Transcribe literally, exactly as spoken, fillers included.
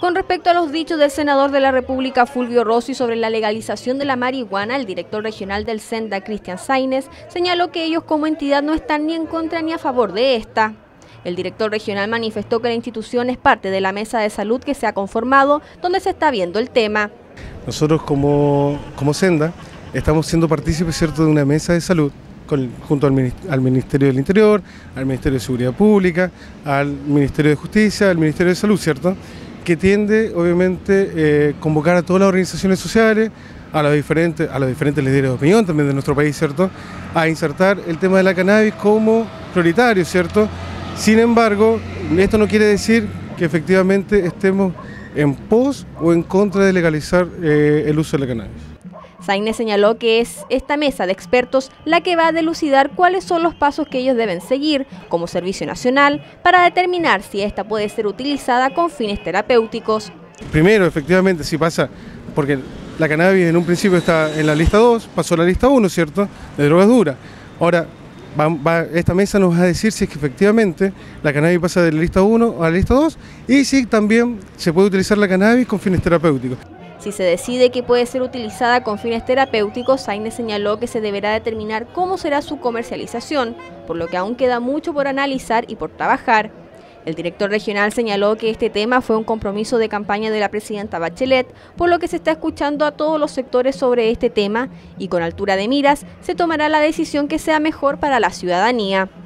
Con respecto a los dichos del senador de la República Fulvio Rossi sobre la legalización de la marihuana, el director regional del SENDA, Cristian Sainz, señaló que ellos como entidad no están ni en contra ni a favor de esta. El director regional manifestó que la institución es parte de la mesa de salud que se ha conformado, donde se está viendo el tema. Nosotros como, como SENDA estamos siendo partícipes, ¿cierto?, de una mesa de salud con, junto al, al Ministerio del Interior, al Ministerio de Seguridad Pública, al Ministerio de Justicia, al Ministerio de Salud, ¿cierto?, que tiende obviamente eh, convocar a todas las organizaciones sociales, a los diferentes, a los diferentes líderes de opinión también de nuestro país, ¿cierto?, a insertar el tema de la cannabis como prioritario, ¿cierto? Sin embargo, esto no quiere decir que efectivamente estemos en pos o en contra de legalizar eh, el uso de la cannabis. Sainz señaló que es esta mesa de expertos la que va a dilucidar cuáles son los pasos que ellos deben seguir como servicio nacional para determinar si esta puede ser utilizada con fines terapéuticos. Primero, efectivamente, si pasa, porque la cannabis en un principio está en la lista dos, pasó a la lista uno, ¿cierto?, de drogas duras. Ahora, va, va, esta mesa nos va a decir si es que efectivamente la cannabis pasa de la lista uno a la lista dos y si también se puede utilizar la cannabis con fines terapéuticos. Si se decide que puede ser utilizada con fines terapéuticos, Sainz señaló que se deberá determinar cómo será su comercialización, por lo que aún queda mucho por analizar y por trabajar. El director regional señaló que este tema fue un compromiso de campaña de la presidenta Bachelet, por lo que se está escuchando a todos los sectores sobre este tema y con altura de miras se tomará la decisión que sea mejor para la ciudadanía.